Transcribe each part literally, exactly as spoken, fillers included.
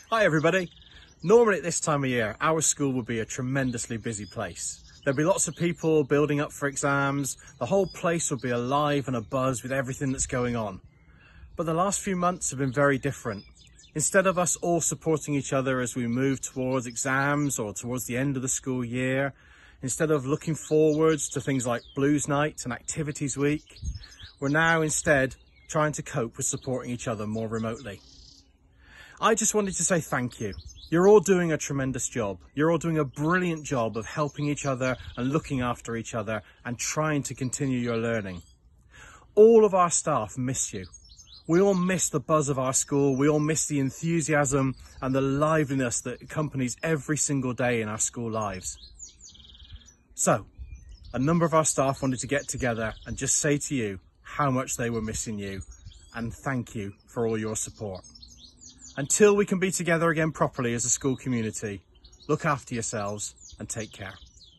Hi everybody. Normally at this time of year, our school would be a tremendously busy place. There'd be lots of people building up for exams. The whole place would be alive and abuzz with everything that's going on. But the last few months have been very different. Instead of us all supporting each other as we move towards exams or towards the end of the school year, instead of looking forwards to things like Blues Night and Activities Week, we're now instead trying to cope with supporting each other more remotely. I just wanted to say thank you. You're all doing a tremendous job. You're all doing a brilliant job of helping each other and looking after each other and trying to continue your learning. All of our staff miss you. We all miss the buzz of our school. We all miss the enthusiasm and the liveliness that accompanies every single day in our school lives. So, a number of our staff wanted to get together and just say to you how much they were missing you and thank you for all your support. Until we can be together again properly as a school community, look after yourselves and take care.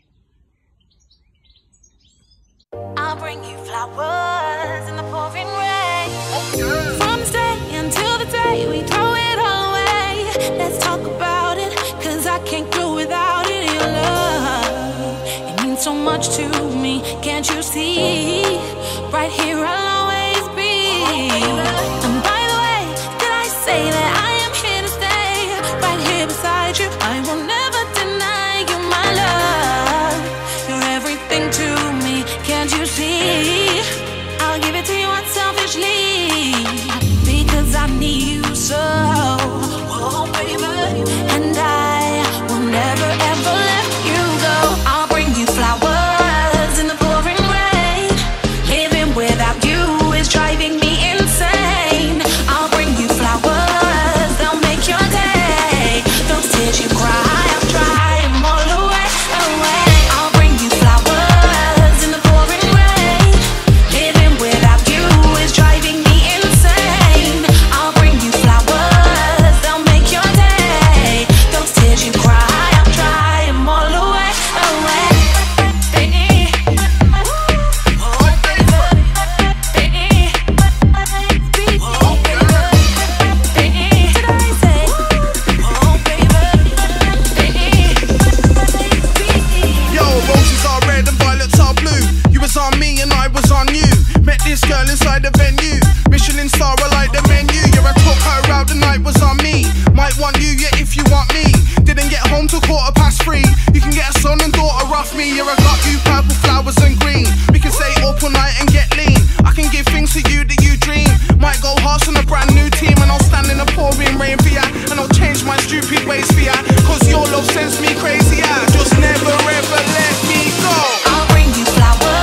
I'll bring you flowers in the pouring rain. From this day until the day we throw it all away. Let's talk about it, cause I can't go without it. Your love, it means so much to me. Can't you see? Right here I'll always be. And by the way, did I say that I beside you? I will never deny you my love. You're everything to me, can't you see? I'll give it to you unselfishly, because I need you so. Oh baby, and I will never ever let you go. I'll bring you flowers in the pouring rain. Living without you is driving me insane. I'll bring you flowers, they'll make your day. Tears you cry, I'll dry them all away, away. I'll bring you flowers in the pouring rain. Living without you is driving me insane. I'll bring you flowers, they'll make your day. Those tears you cry, I'll dry them all away, away. Baby, oh baby, baby, oh baby, baby, did I say? On me and I was on you. Met this girl inside the venue. Michelin star, I like the menu. Yeah, I took her out, the night was on me. Might want you, yeah, if you want me. Didn't get home till quarter past three. You can get a son and daughter off me. Yeah, I got you purple flowers and green. We can stay up all night and get lean. I can give things to you that you dream. Might go horse on a brand new team, and I'll stand in the pouring rain for ya. And I'll change my stupid ways for ya. Cause your love sends me crazy, yeah. Just never ever let me go. I'll bring you flowers.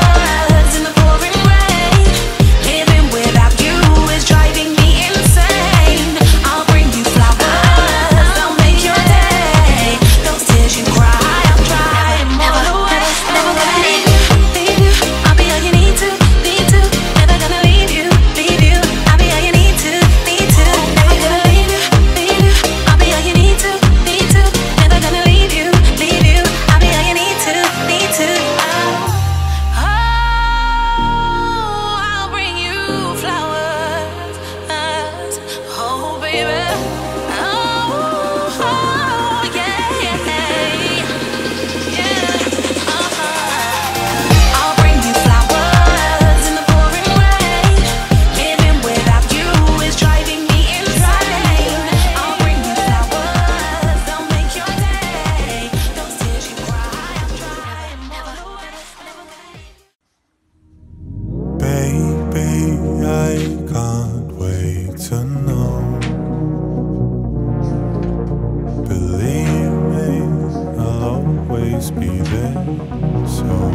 Be there, so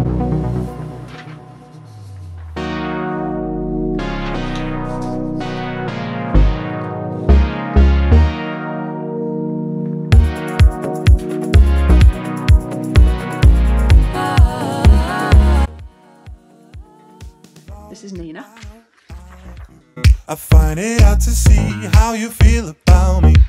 this is Nina. I find it hard to see how you feel about me,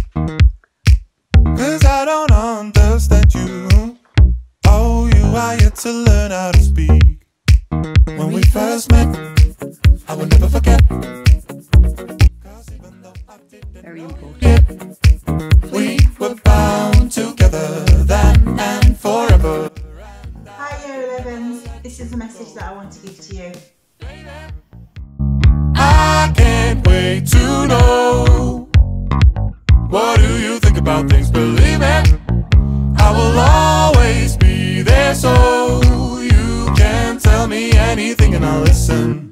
'cause I don't understand you. Oh, you are yet to learn how to speak. When we first met, I will never forget. Very important. We were bound together then and forever. Hi Year elevens, this is the message that I want to give to you. I can't wait to know, what do you think about things? Believe it, I will always be there, so you can tell me anything and I'll listen.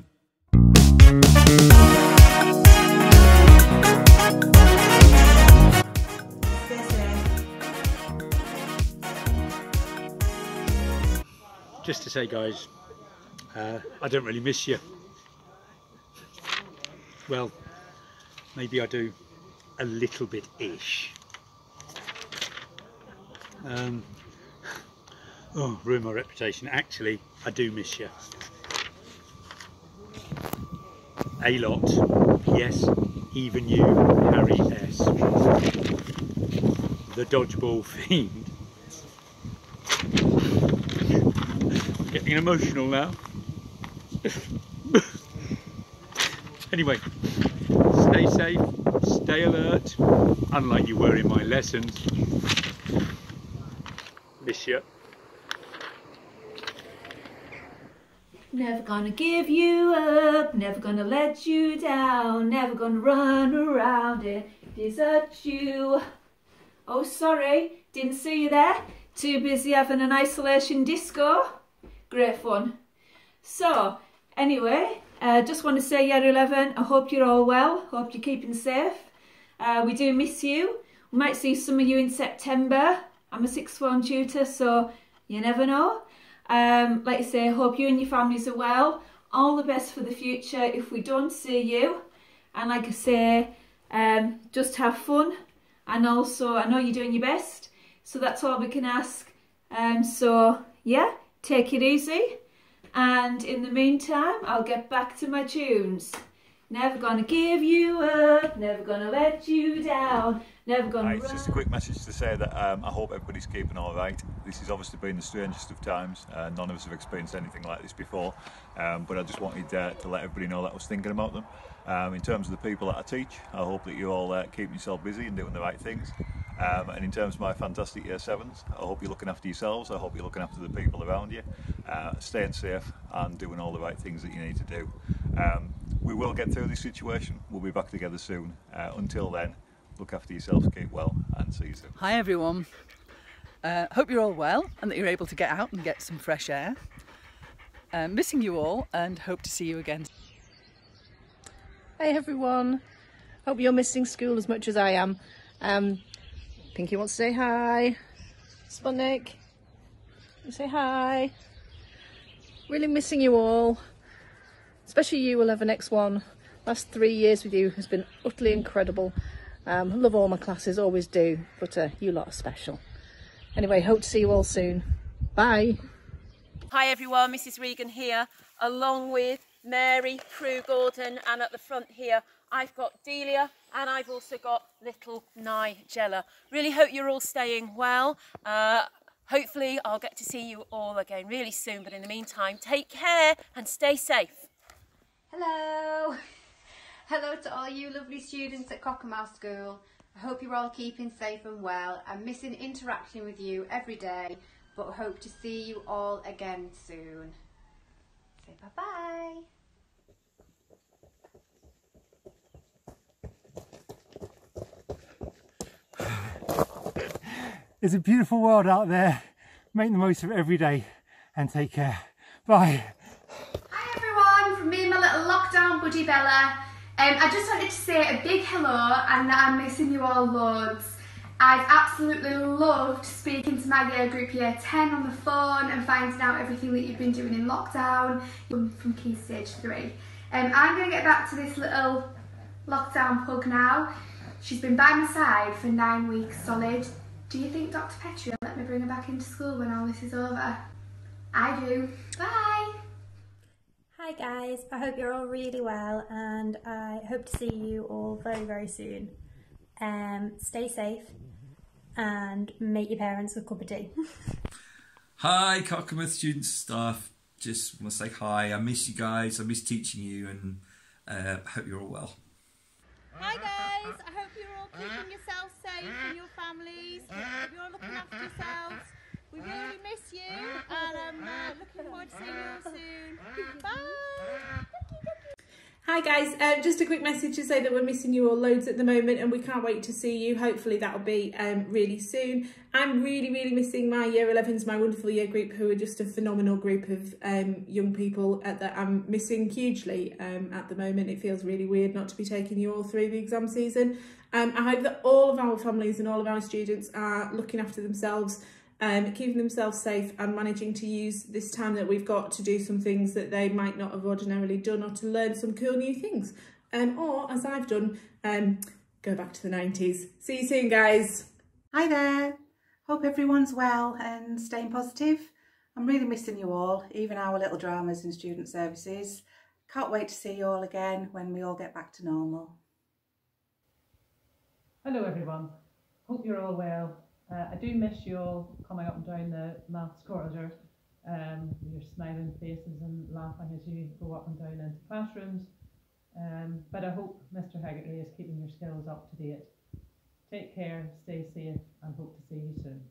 Just to say, guys, uh, I don't really miss you. Well, maybe I do a little bit-ish. Um, oh, ruin my reputation. Actually, I do miss you. A lot. Yes, even you, Harry S. The dodgeball fiend. Getting emotional now. Anyway, stay safe, stay alert, unlike you were in my lessons. Miss you. Never gonna give you up, never gonna let you down, never gonna run around and desert you. Oh, sorry, didn't see you there. Too busy having an isolation disco. Great fun. So, anyway, uh, just want to say, Year eleven, I hope you're all well, hope you're keeping safe. Uh, we do miss you. We might see some of you in September. I'm a sixth form tutor, so you never know. Um, like I say, hope you and your families are well. All the best for the future if we don't see you. And like I say, um, just have fun. And also, I know you're doing your best, so that's all we can ask. Um, so, yeah, take it easy. And in the meantime, I'll get back to my tunes. Never gonna give you up, never gonna let you down, never gonna... Right, it's just a quick message to say that um, I hope everybody's keeping all right. This has obviously been the strangest of times. Uh, none of us have experienced anything like this before, um, but I just wanted uh, to let everybody know that I was thinking about them. Um, in terms of the people that I teach, I hope that you all uh, keep yourself busy and doing the right things. Um, and in terms of my fantastic Year sevens, I hope you're looking after yourselves, I hope you're looking after the people around you, uh, staying safe and doing all the right things that you need to do. Um, we will get through this situation, we'll be back together soon. Uh, until then, look after yourselves, keep well and see you soon. Hi everyone, uh, hope you're all well and that you're able to get out and get some fresh air. Uh, missing you all and hope to see you again. Hey everyone, hope you're missing school as much as I am. Um, Pinky wants to say hi. Sputnik, say hi. Really missing you all, especially you eleven X one. Last three years with you has been utterly incredible. Um, love all my classes, always do, but uh, you lot are special. Anyway, hope to see you all soon. Bye. Hi everyone, Missus Regan here, along with Mary, Prue Gordon, and at the front here I've got Delia and I've also got little Nigella. Really hope you're all staying well. Uh, hopefully I'll get to see you all again really soon, but in the meantime, take care and stay safe. Hello! Hello to all you lovely students at Cockermouth School. I hope you're all keeping safe and well. I'm missing interacting with you every day, but hope to see you all again soon. Say bye-bye. It's a beautiful world out there. Make the most of it every day and take care. Bye. Hi everyone, from me and my little lockdown buddy Bella. Um, I just wanted to say a big hello and that I'm missing you all loads. I've absolutely loved speaking to my year group year ten on the phone and finding out everything that you've been doing in lockdown from Key Stage three. Um, I'm going to get back to this little lockdown pug now. She's been by my side for nine weeks solid. Do you think Doctor Petrie will let me bring her back into school when all this is over? I do. Bye! Hi guys, I hope you're all really well and I hope to see you all very very soon. Um, stay safe and make your parents a cup of tea. Hi Cockermouth students, staff, just want to say hi, I miss you guys, I miss teaching you and uh, I hope you're all well. Hi guys, I hope you're all keeping yourselves safe and your families. Hope you're all looking after yourselves. We really miss you, and I'm uh, looking forward to seeing you all soon. Bye! Hi guys, uh, just a quick message to say that we're missing you all loads at the moment and we can't wait to see you. Hopefully that'll be um, really soon. I'm really, really missing my year elevens, my wonderful year group, who are just a phenomenal group of um, young people uh, that I'm missing hugely um, at the moment. It feels really weird not to be taking you all through the exam season. Um, I hope that all of our families and all of our students are looking after themselves, Um, keeping themselves safe and managing to use this time that we've got to do some things that they might not have ordinarily done, or to learn some cool new things. Um, or, as I've done, um, go back to the nineties. See you soon, guys. Hi there. Hope everyone's well and staying positive. I'm really missing you all, even our little dramas in student services. Can't wait to see you all again when we all get back to normal. Hello everyone. Hope you're all well. Uh, I do miss you all coming up and down the maths corridor, um, your smiling faces and laughing as you go up and down into classrooms. Um, but I hope Mister Haggerty is keeping your skills up to date. Take care, stay safe, and hope to see you soon.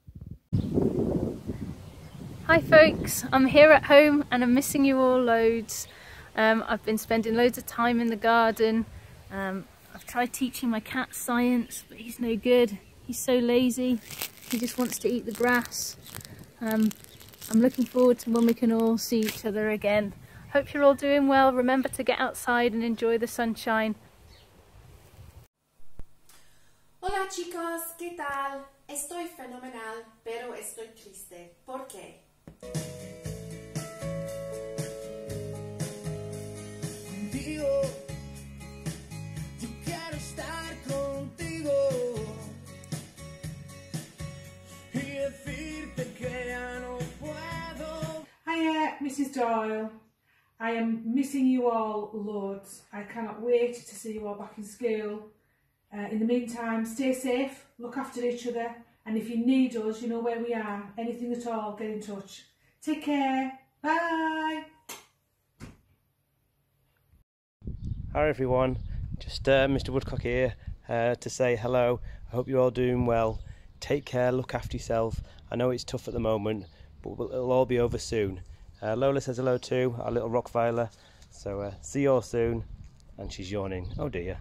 Hi folks, I'm here at home and I'm missing you all loads. Um, I've been spending loads of time in the garden. Um, I've tried teaching my cat science, but he's no good. He's so lazy, he just wants to eat the grass. Um, I'm looking forward to when we can all see each other again. Hope you're all doing well. Remember to get outside and enjoy the sunshine. Hola chicos, ¿qué tal? Estoy fenomenal, pero estoy triste. ¿Por qué? Contigo, yo quiero estar contigo. Hiya, Missus Doyle. I am missing you all loads. I cannot wait to see you all back in school. Uh, in the meantime, stay safe, look after each other, and if you need us, you know where we are. Anything at all, get in touch. Take care. Bye. Hi everyone, just uh, Mister Woodcock here uh, to say hello. I hope you're all doing well. Take care, look after yourself. I know it's tough at the moment, but it'll all be over soon. Uh, Lola says hello too, our little Rockveiler. So uh, see you all soon. And she's yawning. Oh dear.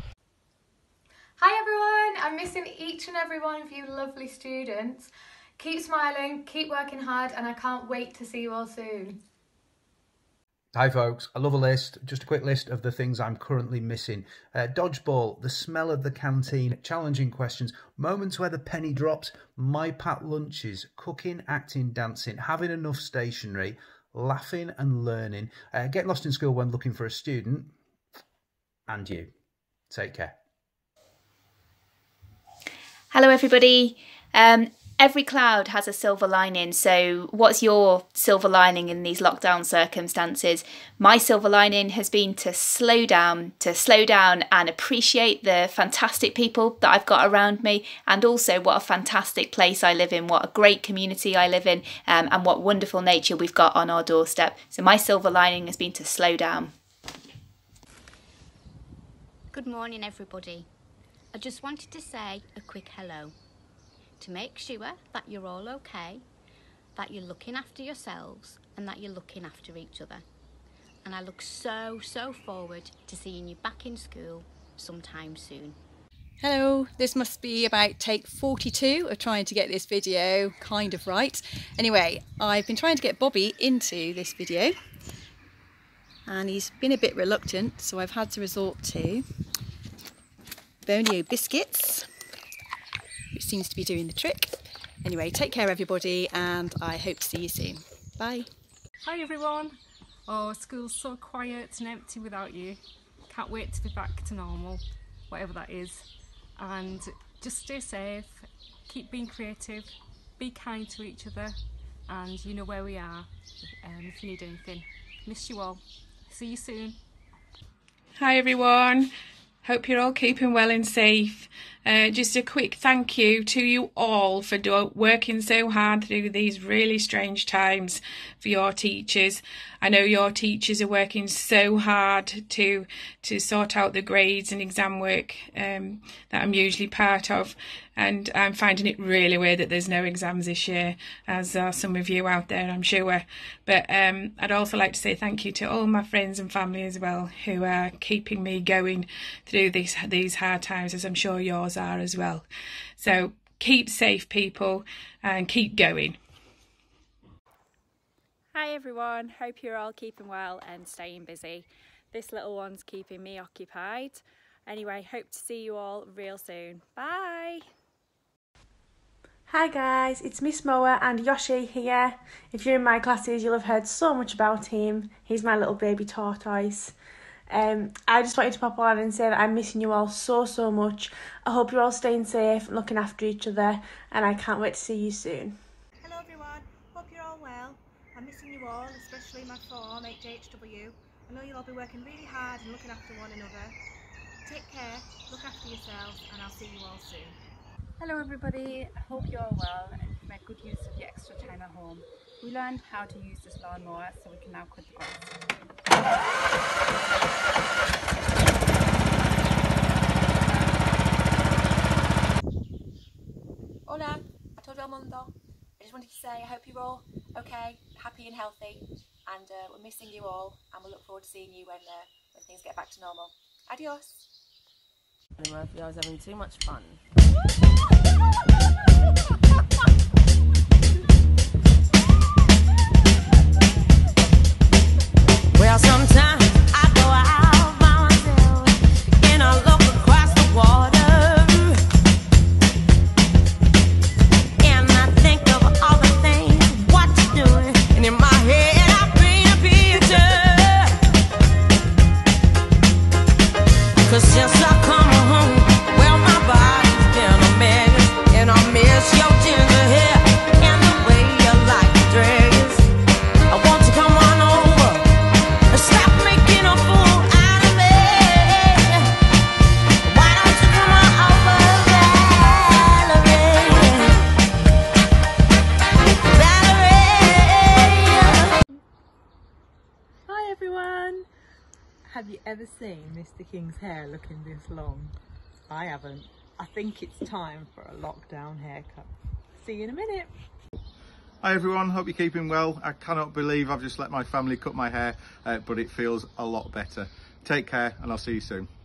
Hi everyone, I'm missing each and every one of you lovely students. Keep smiling, keep working hard, and I can't wait to see you all soon. Hi folks, I love a list. Just a quick list of the things I'm currently missing. Uh, dodgeball, the smell of the canteen, challenging questions, moments where the penny drops, my packed lunches, cooking, acting, dancing, having enough stationery, laughing and learning, uh, getting lost in school when looking for a student, and you. Take care. Hello everybody. Um, every cloud has a silver lining, so what's your silver lining in these lockdown circumstances? My silver lining has been to slow down, to slow down and appreciate the fantastic people that I've got around me, and also what a fantastic place I live in, what a great community I live in, um, and what wonderful nature we've got on our doorstep. So my silver lining has been to slow down. Good morning everybody. I just wanted to say a quick hello, to make sure that you're all okay, that you're looking after yourselves and that you're looking after each other. And I look so, so forward to seeing you back in school sometime soon. Hello, this must be about take forty-two of trying to get this video kind of right. Anyway, I've been trying to get Bobby into this video and he's been a bit reluctant, so I've had to resort to Bonio biscuits, which seems to be doing the trick. Anyway, take care everybody and I hope to see you soon. Bye. Hi everyone. Oh, school's so quiet and empty without you. Can't wait to be back to normal, whatever that is. And just stay safe, keep being creative, be kind to each other, and you know where we are um, if you need anything. Miss you all. See you soon. Hi everyone. Hope you're all keeping well and safe. Uh, just a quick thank you to you all for do working so hard through these really strange times for your teachers. I know your teachers are working so hard to to sort out the grades and exam work um, that I'm usually part of, and I'm finding it really weird that there's no exams this year, as are some of you out there, I'm sure. But um, I'd also like to say thank you to all my friends and family as well, who are keeping me going through these these hard times, as I'm sure yours are as well. So keep safe, people, and keep going. Hi everyone, hope you're all keeping well and staying busy. This little one's keeping me occupied. Anyway, hope to see you all real soon. Bye! Hi guys, it's Miss Moa and Yoshi here. If you're in my classes, you'll have heard so much about him. He's my little baby tortoise. Um, I just wanted to pop on and say that I'm missing you all so, so much. I hope you're all staying safe and looking after each other, and I can't wait to see you soon. Hello everyone, hope you're all well. I'm missing you all, especially my form, H H W. I know you'll all be working really hard and looking after one another. Take care, look after yourselves, and I'll see you all soon. Hello everybody, I hope you're all well and you make good use of your extra time at home. We learned how to use this lawnmower so we can now cut the grass. Hola, a todo el mundo. I just wanted to say I hope you're all okay, happy and healthy, and uh, we're missing you all, and we'll look forward to seeing you when, uh, when things get back to normal. Adios! Murphy, I was having too much fun. Well, sometimes I go out by myself and I look across the water and I think of all the things what you're doing, and in my head I paint a picture. 'Cause since I come home, well, my body's been a mess, and I miss your ginger hair and the way you like to dress. I want to come on over and stop making a fool out of me. Why don't you come on over, Valerie? Valerie. Hi everyone! Have you ever seen Mister King's hair looking this long? I haven't. I think it's time for a lockdown haircut. See you in a minute. Hi everyone, hope you're keeping well. I cannot believe I've just let my family cut my hair, uh, but it feels a lot better. Take care and I'll see you soon.